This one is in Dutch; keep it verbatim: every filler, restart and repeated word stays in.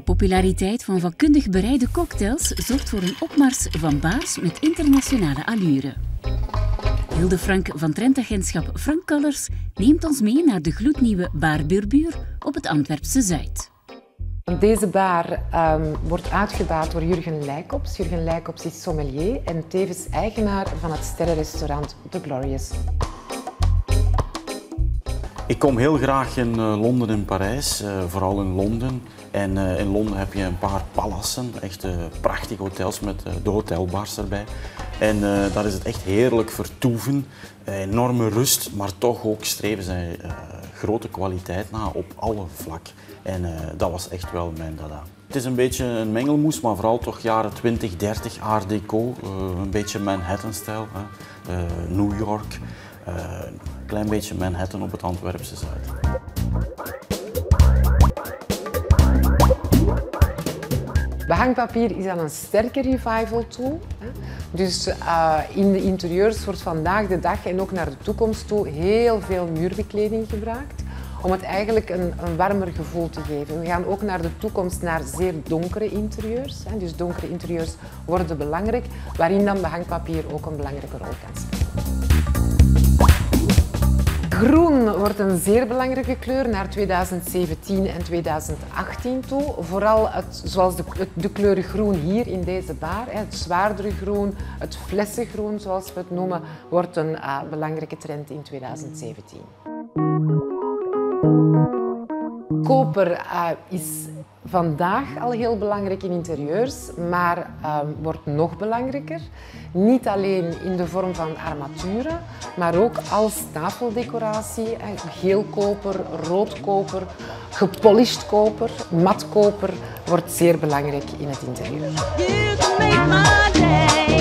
populariteit van vakkundig bereide cocktails zorgt voor een opmars van bars met internationale allure. Hilde Frank van trendagentschap Frank Colours neemt ons mee naar de gloednieuwe Bar Burbuur op het Antwerpse Zuid. Deze bar um, wordt uitgebaat door Jurgen Lijkops. Jurgen Lijkops is sommelier en tevens eigenaar van het sterrenrestaurant The Glorious. Ik kom heel graag in uh, Londen en Parijs, uh, vooral in Londen. En uh, in Londen heb je een paar palassen, echt uh, prachtige hotels met uh, de hotelbars erbij. En uh, daar is het echt heerlijk vertoeven, uh, enorme rust, maar toch ook streven zij uh, grote kwaliteit na op alle vlak. En uh, dat was echt wel mijn dada. Het is een beetje een mengelmoes, maar vooral toch jaren twintig, dertig, art deco, uh, een beetje Manhattan-stijl, uh, New York. Uh, een klein beetje Manhattan op het Antwerpse Zuid. Behangpapier is aan een sterke revival toe. Dus uh, in de interieurs wordt vandaag de dag en ook naar de toekomst toe heel veel muurbekleding gebruikt. Om het eigenlijk een, een warmer gevoel te geven. We gaan ook naar de toekomst naar zeer donkere interieurs. Hè. Dus donkere interieurs worden belangrijk, waarin dan behangpapier ook een belangrijke rol kan spelen. Groen wordt een zeer belangrijke kleur naar tweeduizend zeventien en tweeduizend achttien toe. Vooral het, zoals de, de kleur groen hier in deze bar, het zwaardere groen, het flessengroen zoals we het noemen, wordt een uh, belangrijke trend in tweeduizend zeventien. Koper uh, is vandaag al heel belangrijk in interieurs, maar uh, wordt nog belangrijker. Niet alleen in de vorm van armaturen, maar ook als tafeldecoratie. Uh, geel koper, rood koper, gepolished koper, mat koper wordt zeer belangrijk in het interieur.